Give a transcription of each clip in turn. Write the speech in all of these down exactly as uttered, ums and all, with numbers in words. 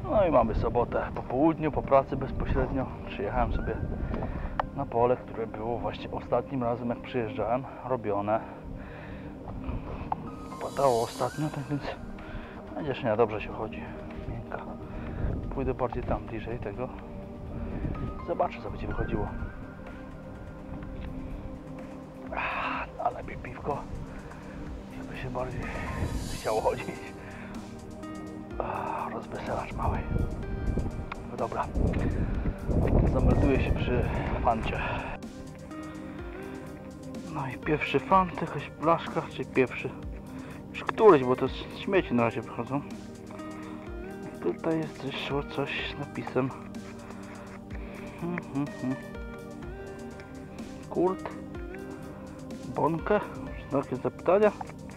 No i mamy sobotę po południu, po pracy bezpośrednio. Przyjechałem sobie na pole, które było właśnie ostatnim razem jak przyjeżdżałem robione. Padało ostatnio, tak więc będziesz nie dobrze się chodzi. Miękka. Pójdę bardziej tam bliżej tego. Zobaczę, co będzie wychodziło. A lepiej piwko, żeby się bardziej chciało chodzić. Rozweselacz mały. No dobra, zamelduję się przy fancie. No i pierwszy fan, to jakaś blaszka, czy pierwszy? Już któryś, bo to śmieci na razie wychodzą. I tutaj jest jeszcze coś z napisem. Hmm, hmm, hmm. Kurt Bonke? Znaki zapytania.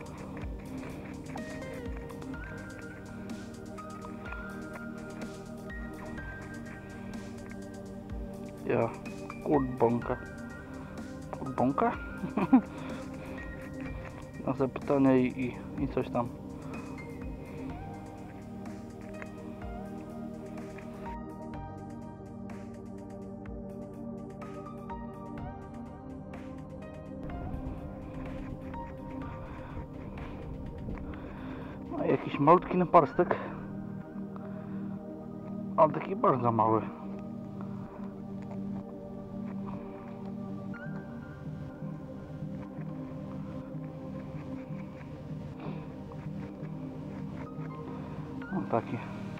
Ja, Kurt Bonke. Kurt Bonke? Na zapytania i, i, i coś tam. No, jakiś malutki naparstek, ale taki bardzo mały. No taki.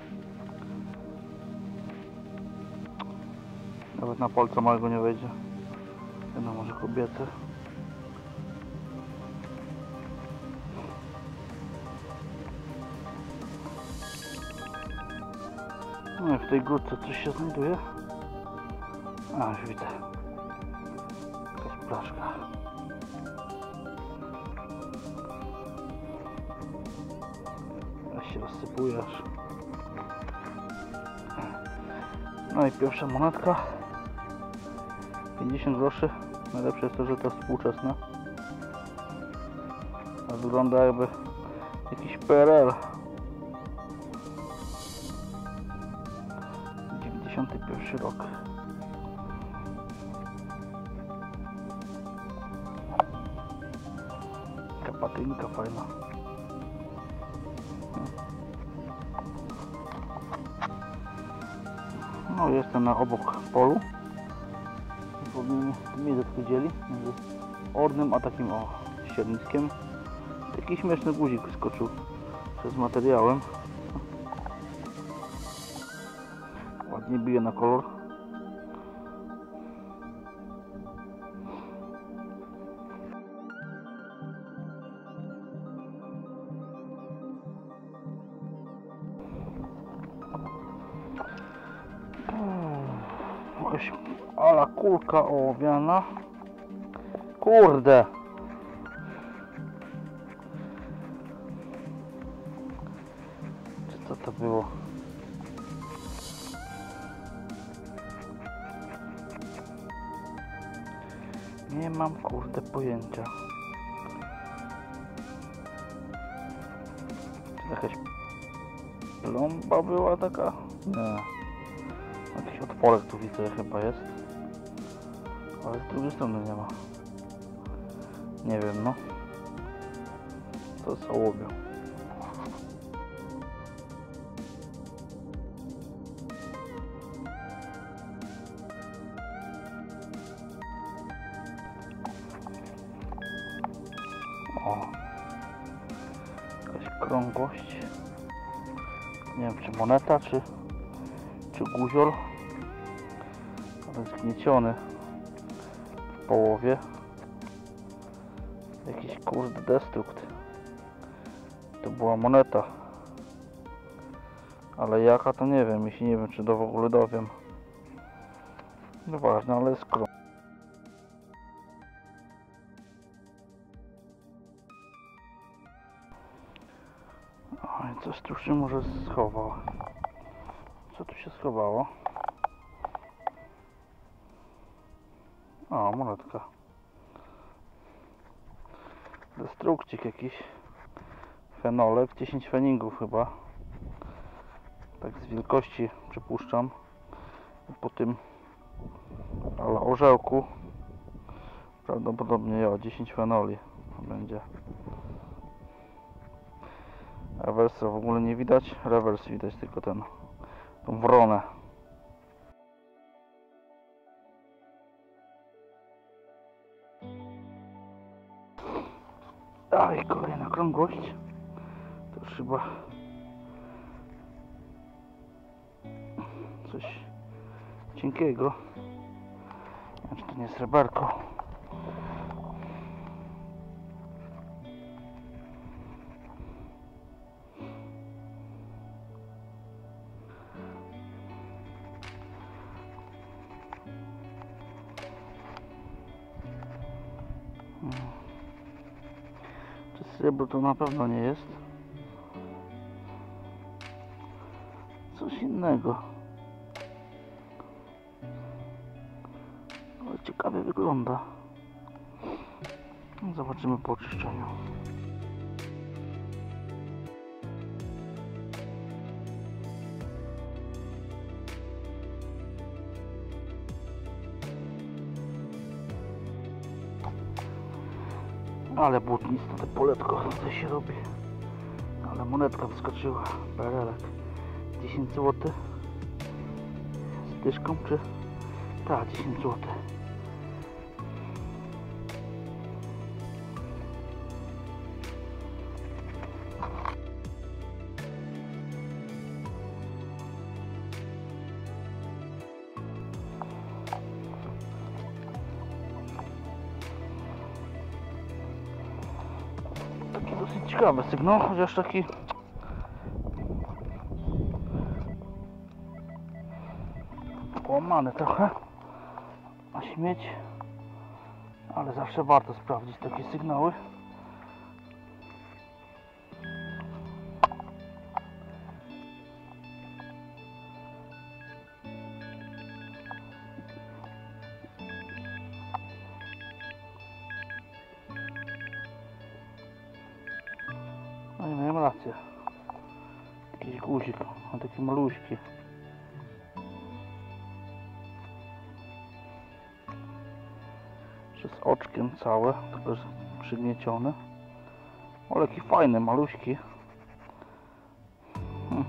Nawet na palca małego nie wejdzie. Jedno może kobiety. No i w tej górce coś się znajduje. A, już widzę. Jakaś blaszka. Aż się rozsypujesz. No i pierwsza monetka. pięćdziesiąt groszy. Najlepsze jest to, że to jest współczesna. A wygląda jakby jakiś P R L. dziewięćdziesiąty pierwszy rok. Taka patynka fajna. No, jestem na obok polu. Powinien miejsce dzieli między Ornym a takim o ścierniskiem. Taki śmieszny guzik wyskoczył przez materiałem. Ładnie bije na kolor. Jakaś ala kulka ołowiana. Kurde! Czy co to było? Nie mam kurde pojęcia. Czy jakaś plomba była taka? Nie. Jakiś otworek tu widzę chyba jest. Ale z drugiej strony nie ma. Nie wiem, no. Co jest ołowią? O. Jakaś krągłość. Nie wiem, czy moneta, czy czy guzior. Ale zgnieciony w połowie. Jakiś kurde destrukt. To była moneta. Ale jaka to nie wiem, jeśli nie wiem, czy to w ogóle dowiem. No ważne, ale jest krąg. Oj, coś tu się może schowało. Co tu się schowało? O, monetka. Destrukcik jakiś. Fenolek, dziesięć feningów chyba. Tak z wielkości przypuszczam. Po tym ale orzełku prawdopodobnie ja dziesięć fenoli będzie. Rewersa w ogóle nie widać, rewers widać tylko ten, tą wronę. A i kolejna krągłość. To już chyba coś cienkiego. Nie wiem, czy to nie jest sreberko. Czy srebro to na pewno nie jest. Coś innego. Ale ciekawie wygląda. Zobaczymy po oczyszczeniu. Ale błotniste te poletko, co się robi. Ale monetka wyskoczyła, berelek. dziesięć złotych. Z dyszką czy? Tak, dziesięć złotych. Taki dosyć ciekawy sygnał, chociaż taki połamany trochę na śmieć, ale zawsze warto sprawdzić takie sygnały. No i miałem rację. Jakiś guzik, a taki maluśki. Z oczkiem całe, tylko jest przygniecione. O, jaki fajny, maluśki. Hmm.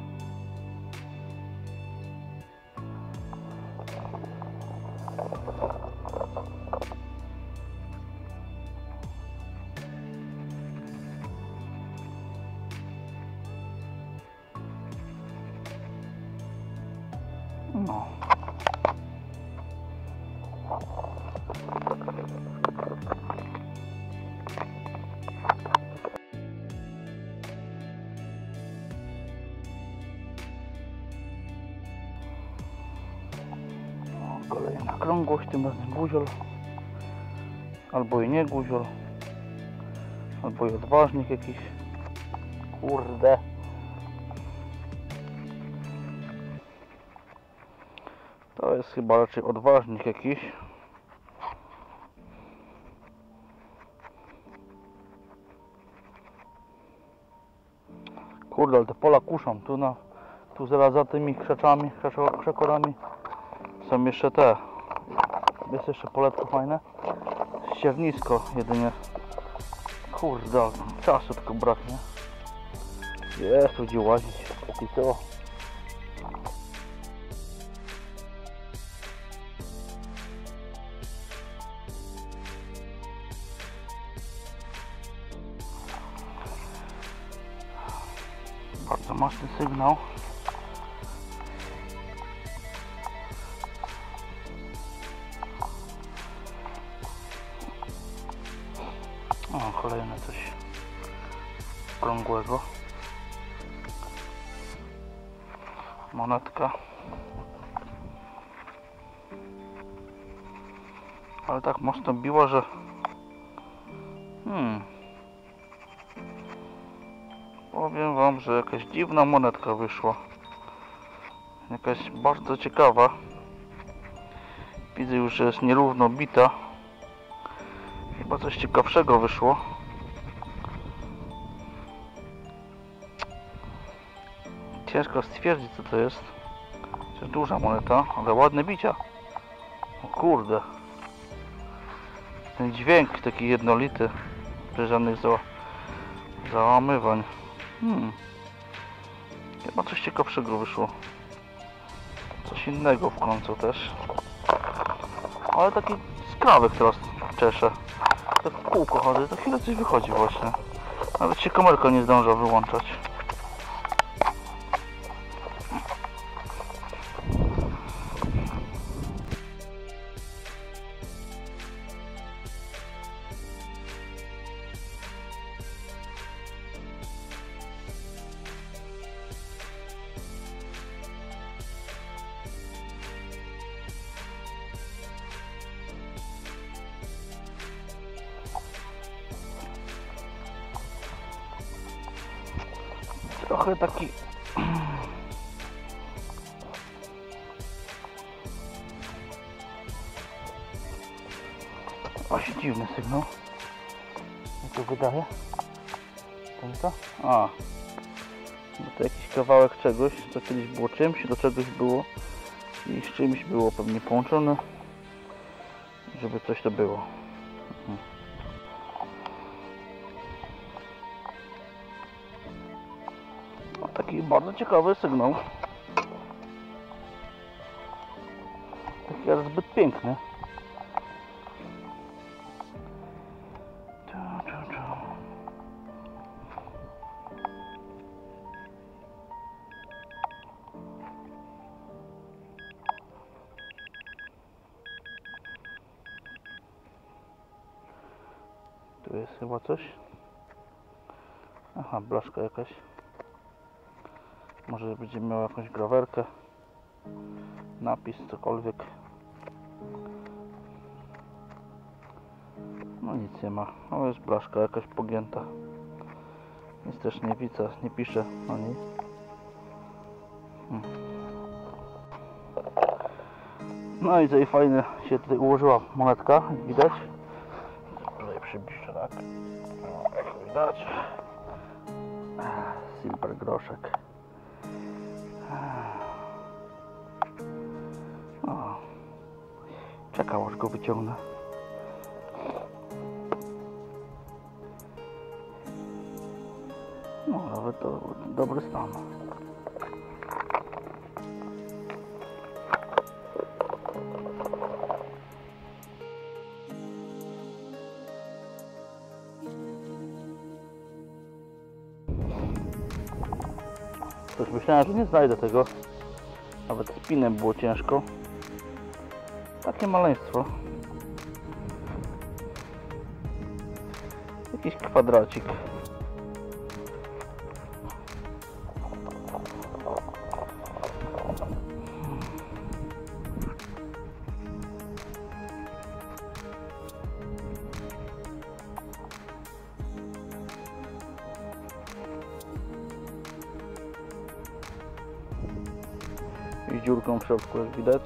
No. Kolejna krągłość, tym razem guziol, albo i nie guziol, albo i odważnik jakiś. Kurde. To jest chyba raczej odważnik jakiś. Kurde, ale te pola kuszą. Tu na, tu zaraz za tymi krzaczami, krzakorami są jeszcze te. Jest jeszcze poletko fajne. Ściernisko jedynie. Kurde, czasu tylko braknie. Jest tu gdzie łazić. I co? Bardzo mocny sygnał. O, kolejne coś okrągłego. Monetka. Ale tak mocno biło, że hmm. Powiem wam, że jakaś dziwna monetka wyszła. Jakaś bardzo ciekawa. Widzę już, że jest nierówno bita. Chyba coś ciekawszego wyszło. Ciężko stwierdzić, co to jest. To jest duża moneta, ale ładne bicia. O kurde. Ten dźwięk taki jednolity, bez żadnych za... załamywań. Hmm. Chyba coś ciekawszego wyszło. Coś innego w końcu też. Ale taki skrawek teraz czeszę. Tak w kółko chodzę, to chwilę coś wychodzi właśnie. Nawet się kamerka nie zdąża wyłączać. Trochę taki właśnie dziwny sygnał. Jak to wydaje? Ten to? A, no to jakiś kawałek czegoś, co kiedyś było czymś, do czegoś było i z czymś było pewnie połączone, żeby coś to było. Mhm. Taki bardzo ciekawy sygnał. Taki ale zbyt piękny. Tu jest chyba coś. Aha, blaszka jakaś. Może będzie miał jakąś grawerkę, napis, cokolwiek. No nic nie ma, ale jest blaszka jakaś pogięta. Nic też nie widzę, nie pisze na niej. Hmm. No i tutaj fajnie się tutaj ułożyła monetka, jak widać. Tutaj przybliżę, tak. No, jak widać. Silver groszek. O, czekał aż go wyciągnę. No nawet to dobry stan. Coś myślałem, że nie znajdę tego. Nawet z pinem było ciężko. Takie maleństwo. Jakiś kwadracik. I dziurką w środku, jak widać.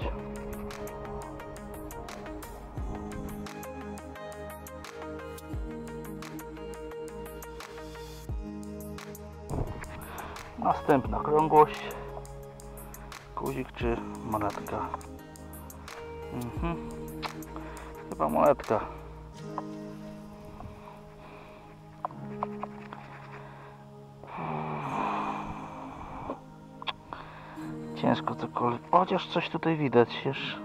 Następna krągłość. Guzik czy monetka? Mhm. Chyba monetka. Ciężko cokolwiek, chociaż coś tutaj widać już.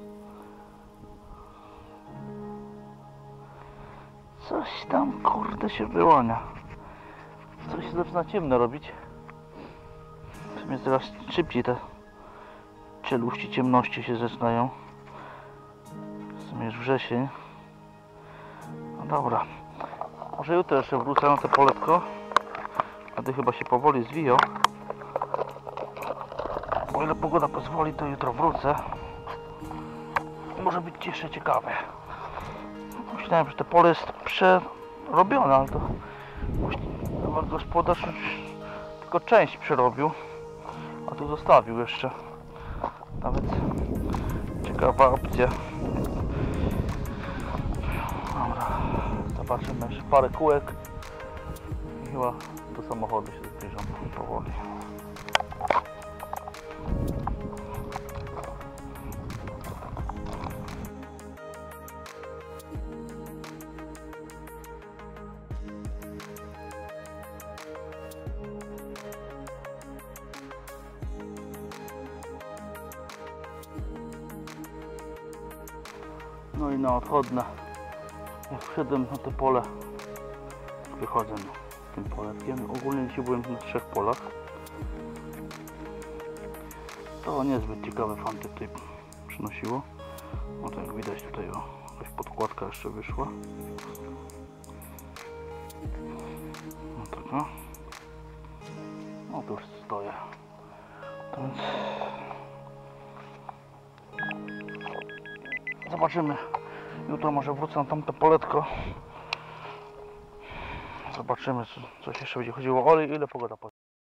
Coś tam kurde się wyłania. Coś się zaczyna ciemno robić. W sumie coraz szybciej te czeluści ciemności się zaczynają. W sumie już wrzesień. No dobra. Może jutro jeszcze wrócę na to poletko. Wtedy chyba się powoli zwiją. O ile pogoda pozwoli, to jutro wrócę. Może być jeszcze ciekawe. Myślałem, że to pole jest przerobione, ale to gospodarz tylko część przerobił, a tu zostawił jeszcze. Nawet ciekawa opcja. Dobra, zobaczymy jeszcze parę kółek i chyba do samochodu się zbliżam powoli. No i na odchodne, jak wszedłem na to pole, wychodzę tym poletkiem. Ogólnie dzisiaj byłem na trzech polach. To niezbyt ciekawe fanty tutaj przynosiło. No to jak widać tutaj o, jakaś podkładka jeszcze wyszła. No taka. No to już stoję. To więc zobaczymy. Jutro może wrócę na tamte poletko. Zobaczymy, co, coś jeszcze będzie chodziło o olej, ile pogoda.